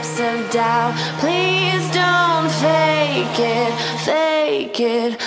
depths of doubt. Please don't fake it, fake it.